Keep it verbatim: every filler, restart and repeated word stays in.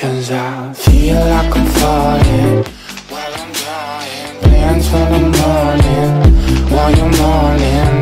Cause I feel like I'm falling while I'm dying, praying till the morning while you're mourning.